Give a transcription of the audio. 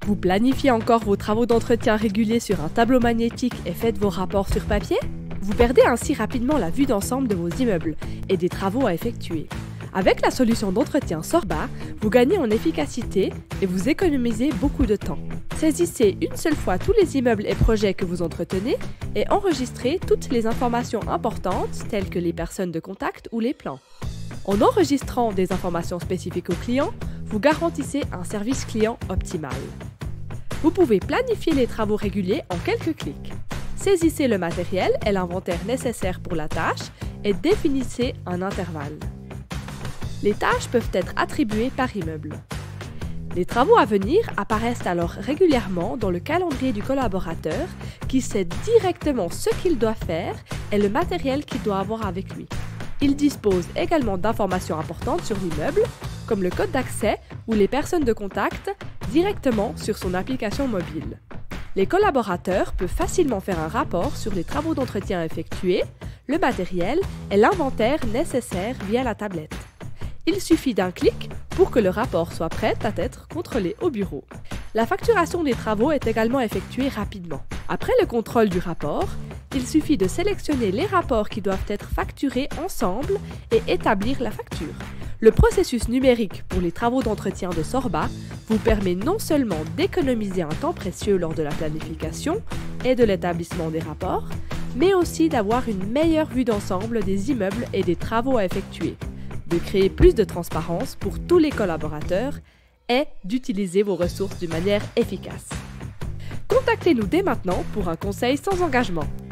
Vous planifiez encore vos travaux d'entretien réguliers sur un tableau magnétique et faites vos rapports sur papier? Vous perdez ainsi rapidement la vue d'ensemble de vos immeubles et des travaux à effectuer. Avec la solution d'entretien Sorba, vous gagnez en efficacité et vous économisez beaucoup de temps. Saisissez une seule fois tous les immeubles et projets que vous entretenez et enregistrez toutes les informations importantes telles que les personnes de contact ou les plans. En enregistrant des informations spécifiques aux clients, vous garantissez un service client optimal. Vous pouvez planifier les travaux réguliers en quelques clics. Saisissez le matériel et l'inventaire nécessaires pour la tâche et définissez un intervalle. Les tâches peuvent être attribuées par immeuble. Les travaux à venir apparaissent alors régulièrement dans le calendrier du collaborateur qui sait directement ce qu'il doit faire et le matériel qu'il doit avoir avec lui. Il dispose également d'informations importantes sur l'immeuble, comme le code d'accès ou les personnes de contact, directement sur son application mobile. Les collaborateurs peuvent facilement faire un rapport sur les travaux d'entretien effectués, le matériel et l'inventaire nécessaire via la tablette. Il suffit d'un clic pour que le rapport soit prêt à être contrôlé au bureau. La facturation des travaux est également effectuée rapidement. Après le contrôle du rapport, il suffit de sélectionner les rapports qui doivent être facturés ensemble et établir la facture. Le processus numérique pour les travaux d'entretien de Sorba vous permet non seulement d'économiser un temps précieux lors de la planification et de l'établissement des rapports, mais aussi d'avoir une meilleure vue d'ensemble des immeubles et des travaux à effectuer, de créer plus de transparence pour tous les collaborateurs et d'utiliser vos ressources d'une manière efficace. Contactez-nous dès maintenant pour un conseil sans engagement.